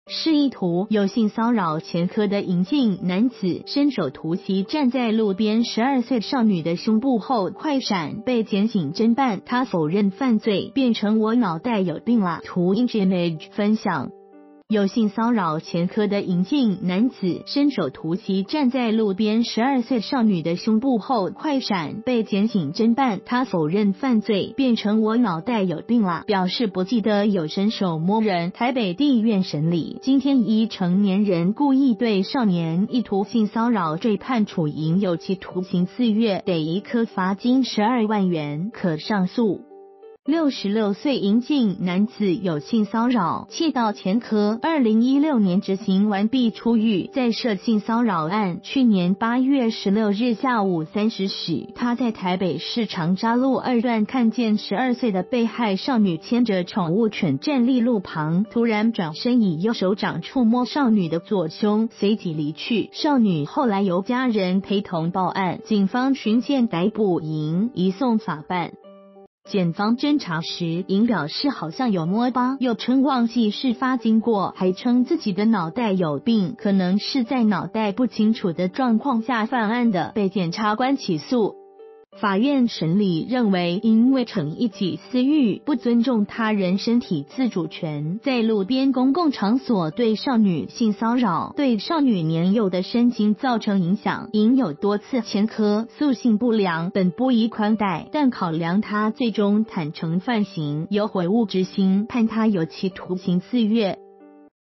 示意图有性骚扰前科的银杏男子伸手突袭站在路边12岁少女的胸部后快闪，被检警侦办，他否认犯罪，变成我脑袋有病啦。图 image 分享。有性骚扰前科的银杏男子伸手突袭站在路边12岁少女的胸部后快闪，被检警侦办，他否认犯罪，变成我脑袋有病啦，表示不记得有伸手摸人。台北地院审理，今天依成年人故意对少年意图性骚扰罪判处营有期徒刑4月，得一科罚金12万元，可上诉。66岁银杏男子有性骚扰窃盗前科，2016年执行完毕出狱，再涉性骚扰案。去年8月16日下午3时许，他在台北市长沙路2段看见12岁的被害少女牵着宠物犬站立路旁，突然转身以右手掌触摸少女的左胸，随即离去。少女后来由家人陪同报案，警方循线逮捕营，移送法办。检方侦查时，营表示好像有摸疤，又称忘记事发经过，还称自己的脑袋有病，可能是在脑袋不清楚的状况下犯案的，被检察官起诉。法院审理认为，因为逞一己私欲，不尊重他人身体自主权，在路边公共场所对少女性骚扰，对少女年幼的身心造成影响，应有多次前科，素性不良，本不宜宽待。但考量他最终坦诚犯行，有悔悟之心，判他有期徒刑4月。